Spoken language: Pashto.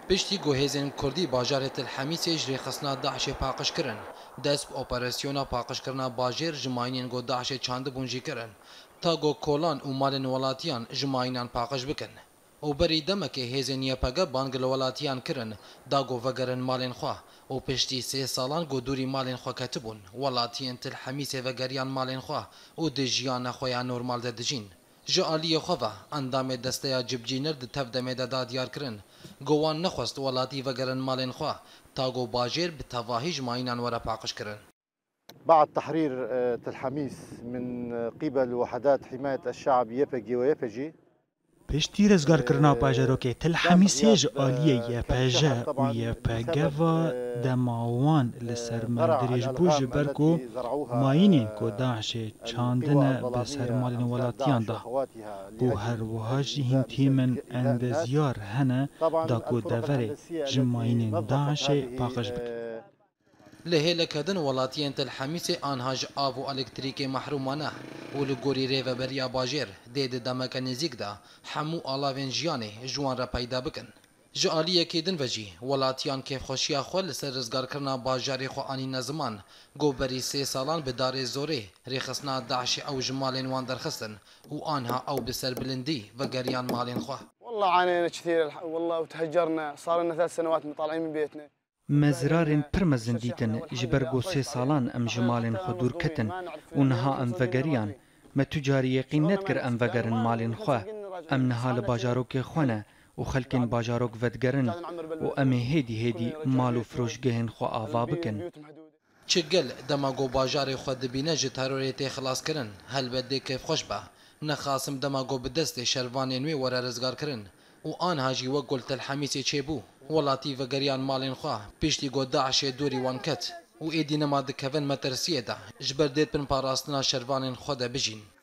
پشتی گوهێزên Kurdî bajarê Tilhemîsê ji rêxistina Daişê paqij kirin. Dest bi operasyona paqijkirina bajêr ji mayînên got Daişê çandibûn jî kirin. Ta got kolan û malên welatiyan ji mayînan paqij bikin. û berî demekê hêzên YPG bang li welatiyan kirin, da got vegerin malên xwe û piştî 3 salan got dûrî malên xwe ketibûn. Welatiyên Tilhemîsê vegeriyan malên xwe û di jiyana xwe ya normal de dijîn. Ji aliyê xwe ve endamê desteya cibcînir di tev demê de da diyar kirin. Gowan nexwest welatî vegerin malên xwe ta got bajêr bi tevahî ji mayînan were paqij kirin. بعد تحرير تلحميس من قبل وحدات حماية الشعب YPG و YPG پشتی رزگارکردنا باجروکی تلحمیسی ج آلیه YPG و YPG و دماوان لسر مردریج بوج برکو ماینین کو داعش چاندنه بسر مالین ولاتیان ده بو هر وهاجی هنتیمن اندزیار هنه دا کو دوره جماینین داعش پاقش بک. لهێلەکردن welatiyên Tilhemîsê anha ji av û elektrîkê mehrûmane û li gorî rêveberiya bajêr dê di demeke nêzik de hemû alavên jiyanê ji wan re peyda bikin. Ji aliyekê din ve jî welatiyan kêfxweşiya xwe li ser rizgarkirina bajarê xwe anîne ziman, got berî 3 salan bi darê zorê rêxistina Daişê ew ji malên wan derxistin û anha ew bi serbilindî vegeriyan malên xwe. والله عانينا كثير والله وتهجرنا صار لنا 3 سنوات مطالعين من بيتنا. مزرارên pir mezin dîtin ji ber got 3 salan em ji malên xwe dûr ketin û niha em vegeriyan. Me tu carî yeqîn nedkir em vegerin malên xwe. Em niha li bajarokê xwe ne û xelkên bajarok vedgerin û em ê hêdî hêdî mal û firojgehên xwe ava bikin. Çigil dema got bajarê xwe dibîne ji terorê tê xilaskirin, helbet dê kêfxweş be. Nexasim dema got bi destê şervanên wê were rizgarkirin û anha jî wek got Tilhemîsê çêbû. Welatî vegeriyan malên xwe piştî got Daişê dûrî wan ket û êdî nema dikevin metirsiyê de ji ber dêt bin parastina şervanên xwe de bijîn.